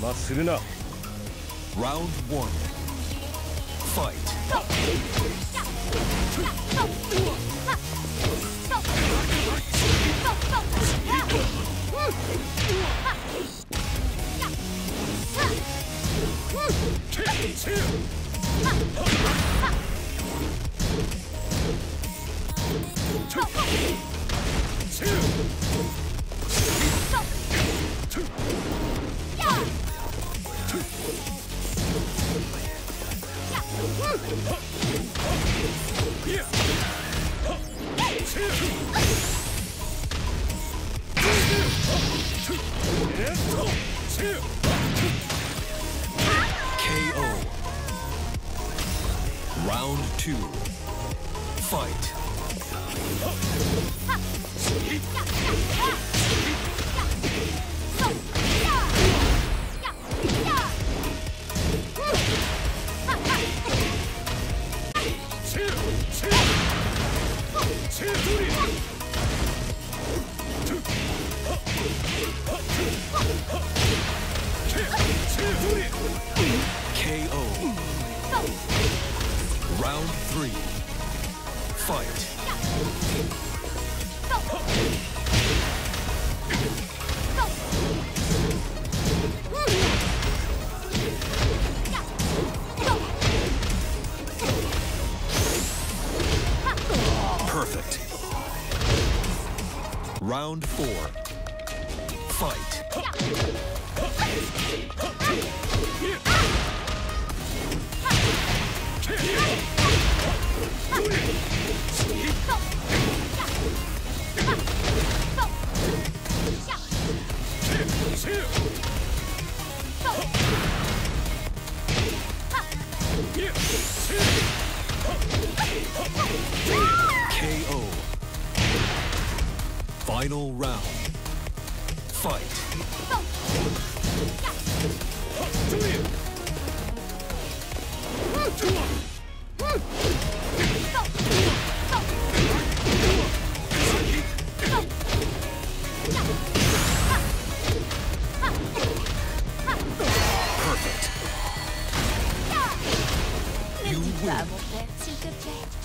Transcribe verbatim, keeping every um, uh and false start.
魔するな。 Round one. Fight. K O. Round two. Fight. K O. Round three. Fight. Perfect. Round four. Fight. K O. Final round. Fight. Perfect. You win. S'il te plaît.